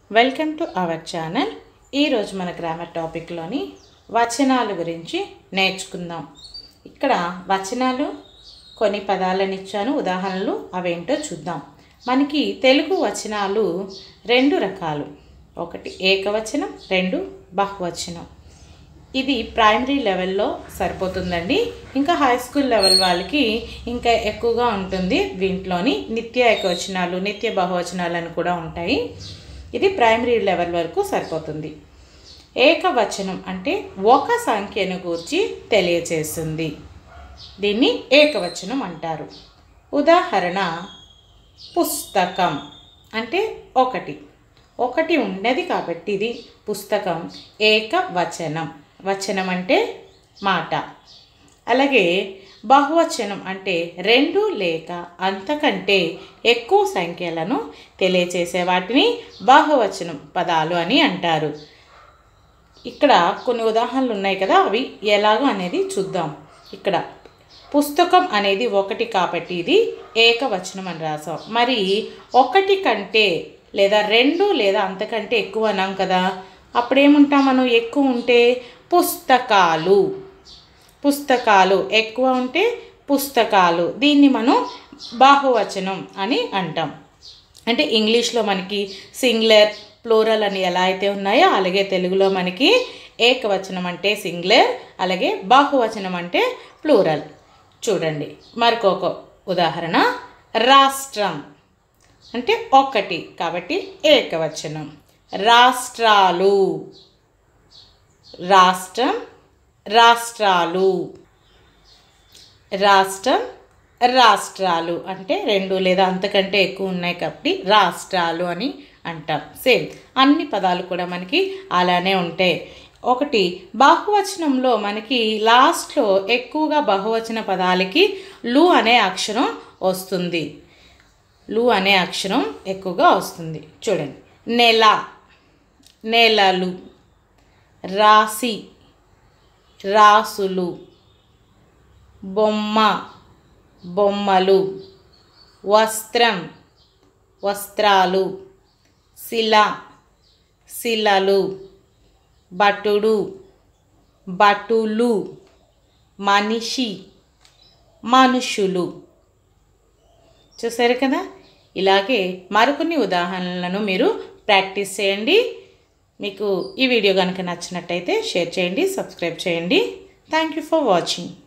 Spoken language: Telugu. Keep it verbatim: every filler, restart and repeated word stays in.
Welcome to our channel. ఈరోజు మన గ్రామర్ టాపిక్లోని వచనాలు గురించి నేర్చుకుందాం. ఇక్కడ వచనాలు కొన్ని పదాలను ఇచ్చాను, ఉదాహరణలు అవేంటో చూద్దాం. మనకి తెలుగు వచనాలు రెండు రకాలు, ఒకటి ఏకవచనం, రెండు బహువచనం. ఇది ప్రైమరీ లెవెల్లో సరిపోతుందండి. ఇంకా హై స్కూల్ లెవెల్ వాళ్ళకి ఇంకా ఎక్కువగా ఉంటుంది. దీంట్లోని నిత్య ఏకవచనాలు, నిత్య బహువచనాలు అని కూడా ఉంటాయి. ఇది ప్రైమరీ లెవెల్ వరకు సరిపోతుంది. ఏకవచనం అంటే ఒక సంఖ్యను గూర్చి తెలియచేస్తుంది. దీన్ని ఏకవచనం అంటారు. ఉదాహరణ, పుస్తకం అంటే ఒకటి ఒకటి ఉన్నది కాబట్టి ఇది పుస్తకం. ఏకవచనం, వచనం అంటే మాట. అలాగే బహువచనం అంటే రెండు లేక అంతకంటే ఎక్కువ సంఖ్యలను తెలియచేసే వాటిని బహువచనం పదాలు అని అంటారు. ఇక్కడ కొన్ని ఉదాహరణలు ఉన్నాయి కదా, అవి ఎలాగో అనేది చూద్దాం. ఇక్కడ పుస్తకం అనేది ఒకటి కాబట్టి ఇది ఏకవచనం అని రాసాం. మరి ఒకటి కంటే లేదా రెండు లేదా అంతకంటే ఎక్కువ అన్నాం కదా, అప్పుడేముంటాం మనం? ఎక్కువ ఉంటే పుస్తకాలు, పుస్తకాలు ఎక్కువ ఉంటే పుస్తకాలు. దీన్ని మనం బహువచనం అని అంటాం. అంటే ఇంగ్లీష్లో మనకి సింగులర్, ప్లూరల్ అని ఎలా అయితే ఉన్నాయో అలాగే తెలుగులో మనకి ఏకవచనం అంటే సింగులర్, అలాగే బహువచనం అంటే ప్లూరల్. చూడండి మరొక ఉదాహరణ, రాష్ట్రం అంటే ఒకటి కాబట్టి ఏకవచనం. రాష్ట్రాలు, రాష్ట్రం, రాష్ట్రాలు. రాష్ట్రం, రాష్ట్రాలు అంటే రెండు లేదా అంతకంటే ఎక్కువ ఉన్నాయి కాబట్టి రాష్ట్రాలు అని అంటాం. సేమ్ అన్ని పదాలు కూడా మనకి అలానే ఉంటాయి. ఒకటి బహువచనంలో మనకి లాస్ట్లో ఎక్కువగా బహువచన పదాలకి లు అనే అక్షరం వస్తుంది. లు అనే అక్షరం ఎక్కువగా వస్తుంది. చూడండి, నెల, నెలలు. రాశి, రాసులు. బొమ్మ, బొమ్మలు. వస్త్రం, వస్త్రాలు. శిల, శిలలు. భటుడు, భటులు. మనిషి, మనుషులు. చూసారు కదా, ఇలాగే మరికొన్ని ఉదాహరణలను మీరు ప్రాక్టీస్ చేయండి. మీకు ఈ వీడియో కనుక నచ్చినట్టయితే షేర్ చేయండి, సబ్స్క్రైబ్ చేయండి. Thank you for watching.